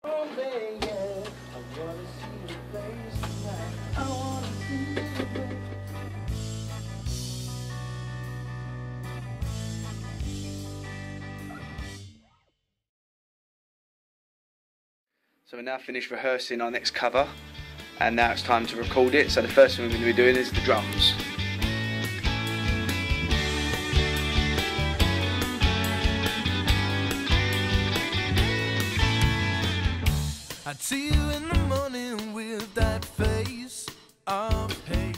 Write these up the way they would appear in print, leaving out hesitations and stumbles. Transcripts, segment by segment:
Oh, baby, I wanna see the place tonight. I wanna see the place. So we're now finished rehearsing our next cover, and now it's time to record it. So the first thing we're going to be doing is the drums. I'd see you in the morning with that face of hate.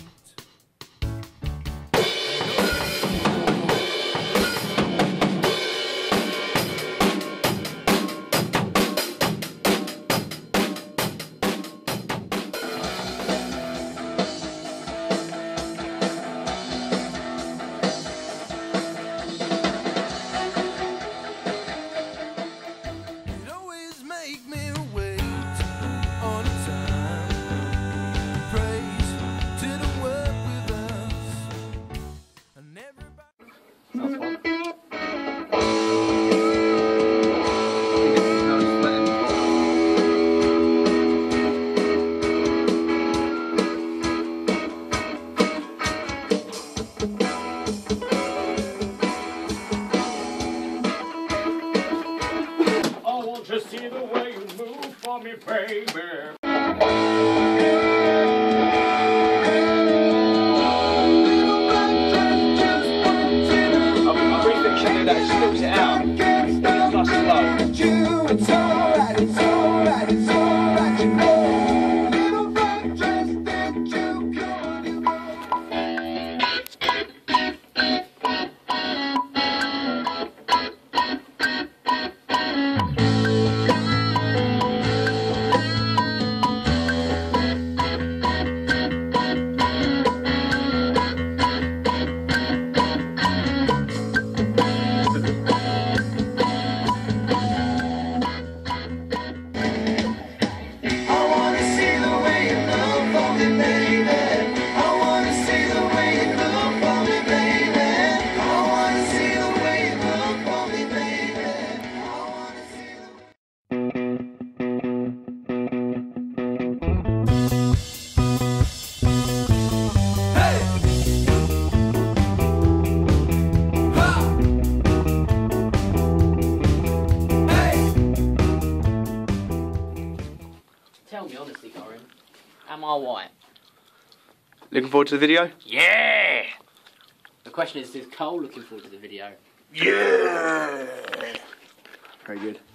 Just see the way you move for me, baby. I'm refixing that, it spills it out. It's nice and slow. It's alright, it's alright, it's alright, you know. Little black dress that you could. Tell me honestly, Corin, am I white? Looking forward to the video? Yeah! The question is Cole looking forward to the video? Yeah! Very good.